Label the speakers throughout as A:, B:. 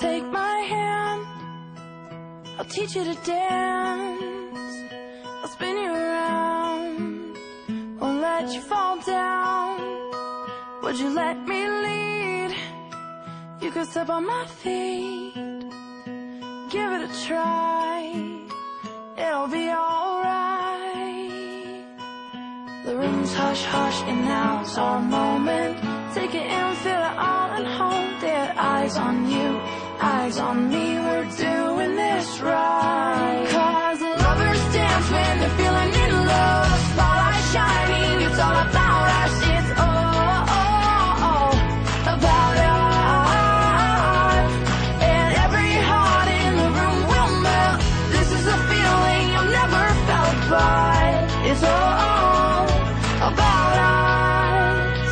A: take my hand, I'll teach you to dance, I'll spin you around, won't let you fall down. Would you let me lead? You could step on my feet, give it a try, it'll be alright. The room's hush hush and now's our moment. Take it in, feel it all and hold it. Eyes on you, eyes on me, we're doing this right. Cause lovers dance when they're feeling in love. Spotlight shining, it's all about us. It's all about us. And every heart in the room will melt. This is a feeling I've never felt, but it's all about us.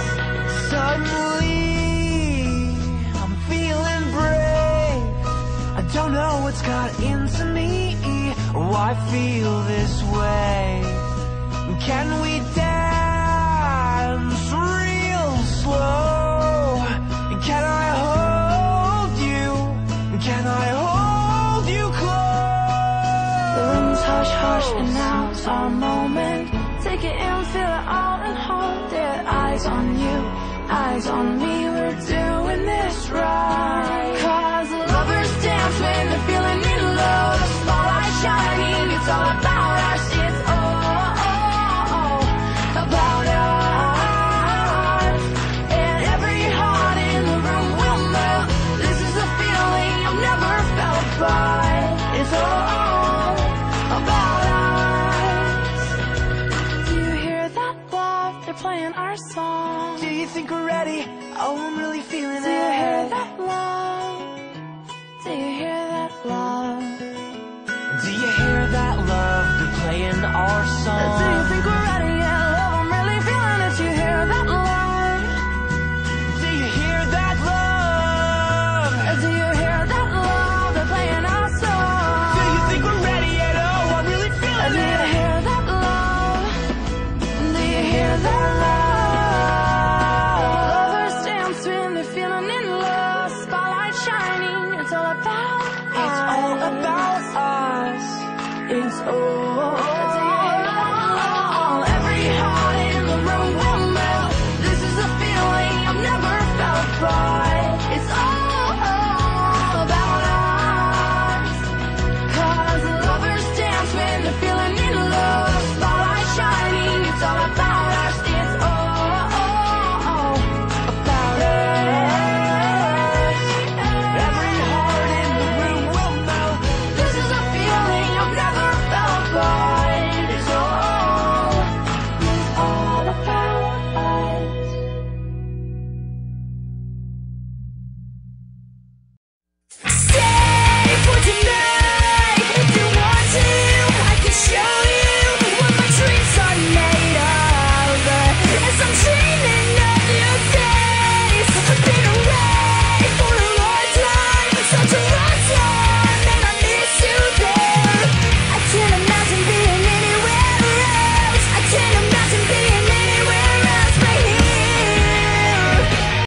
A: Suddenly, I'm feeling brave. I don't know what's got into me, or why I feel this way. Can we dance real slow? Can I hold you? Can I hold you close? The room's hush hush and now's our moment. Take it in, feel it all and hold it. Eyes on you, eyes on me, we're doing this right. Cause lovers dance when they're feeling in love. Spotlight shining, it's all about us. It's all about us. And every heart in the room will melt. This is a feeling I've never felt, but it's all about us. Do you hear that love? They're playing our song. Do you think we're ready? Oh, I'm really feeling it. Do you hear that love? Do you hear that love? Do you hear that love? They're playing our song. Do you think we're ready? Yeah, love, I'm really feeling it. Do you hear that love? Do you hear that love? Do you hear that love? They're playing our song. Do you think we're ready yet? Oh, I'm really feeling it. Do you hear that love? Do you hear that love? Lovers dance when they're feeling in love. Spotlight shining, it's all about us. It's all about us. It's all